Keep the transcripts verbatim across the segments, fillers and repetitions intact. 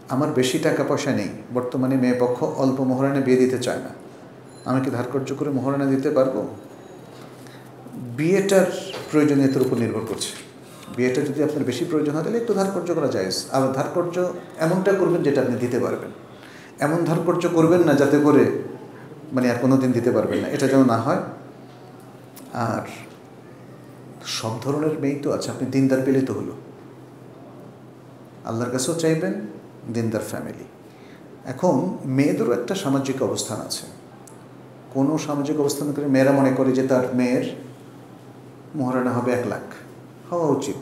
আমার বেশি টাকা পয়সা নেই, বর্তমানে মেয়ে পক্ষ অল্প মোহরানা বিয়ে দিতে চায় না, আমি কি ধার কর্য করে মোহরানা দিতে পারবো? বিয়েটার প্রয়োজনীয়তার উপর নির্ভর করছে। বিয়েটা যদি আপনার বেশি প্রয়োজন হয় তাহলে একটু ধার কর্য করা যায়। আর ধার কর্য এমনটা করবেন যেটা আপনি দিতে পারবেন, এমন ধার কর্য করবেন না যাতে করে মানে আর কোনো দিন দিতে পারবেন না, এটা যেন না হয়। আর সব ধরনের মেয়েই তো আছে, আপনি দিনদার পেলে তো হলো, আল্লাহর কাছেও চাইবেন, দিনদার ফ্যামিলি। এখন মেয়েদেরও একটা সামাজিক অবস্থান আছে। কোনো সামাজিক অবস্থান করে মেয়েরা মনে করে যে তার মেয়ের মোহরানা হবে এক লাখ, হওয়া উচিত,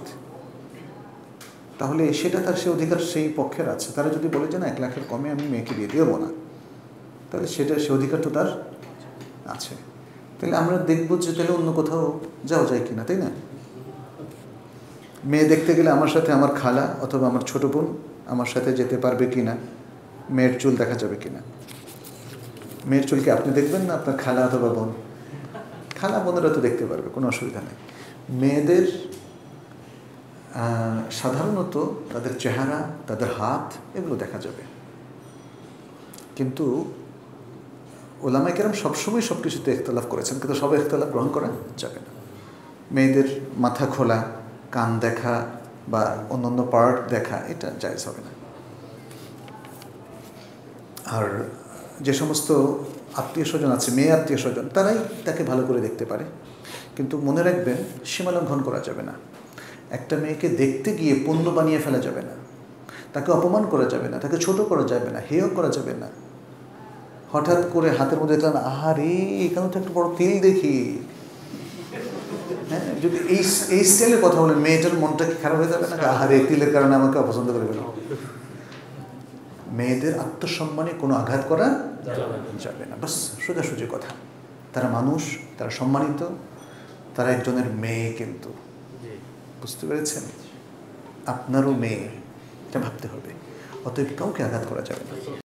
তাহলে সেটা তার সে অধিকার সেই পক্ষের আছে। তারা যদি বলে যে না এক লাখের কমে আমি মেয়েকে বিয়ে দেবো না, তাহলে সেটা সে অধিকার তো তার আছে। তাহলে আমরা দেখবো যে তাহলে অন্য কোথাও যাওয়া যায় কিনা, তাই না? মেয়ে দেখতে গেলে আমার সাথে আমার খালা অথবা আমার ছোটো বোন আমার সাথে যেতে পারবে কি না, মেয়ের চুল দেখা যাবে কি না। মেয়ের চুলকে আপনি দেখবেন না আপনার খালা অথবা বোন? খালা বোনেরা তো দেখতে পারবে, কোনো অসুবিধা নেই। মেয়েদের সাধারণত তাদের চেহারা, তাদের হাত, এগুলো দেখা যাবে। কিন্তু ওলামায়ে কেরাম সবসময় সব কিছুতে ইখতিলাফ করেছেন, কিন্তু সবাই ইখতিলাফ গ্রহণ করা যাবে না। মেয়েদের মাথা খোলা, কান দেখা বা অন্যান্য পার্ট দেখা, এটা জায়েজ হবে না। আর যে সমস্ত আত্মীয় স্বজন আছে, মেয়ে আত্মীয় স্বজন, তারাই তাকে ভালো করে দেখতে পারে, কিন্তু মনে রাখবেন সীমালঙ্ঘন করা যাবে না। একটা মেয়েকে দেখতে গিয়ে পণ্য বানিয়ে ফেলা যাবে না, তাকে অপমান করা যাবে না, তাকে ছোট করা যাবে না, হেয় করা যাবে না। হঠাৎ করে হাতের মধ্যে দেখলাম আহারে এখানে তো একটা বড় তিল দেখি, হ্যাঁ, যদি এই এই স্টাইলের কথা বলেন মেয়েটার মনটা কি খারাপ হয়ে যাবে না? আহারে তিলের কারণে আমাকে অপছন্দ করে ফেলো। মেয়েদের আত্মসম্মানে কোনো আঘাত করা যাবে না, বাস সোজাসুজি কথা। তারা মানুষ, তারা সম্মানিত, তারা একজনের মেয়ে, কিন্তু বুঝতে পেরেছেন? আপনারও মেয়ে, এটা ভাবতে হবে। অতএব কাউকে আঘাত করা যাবে না।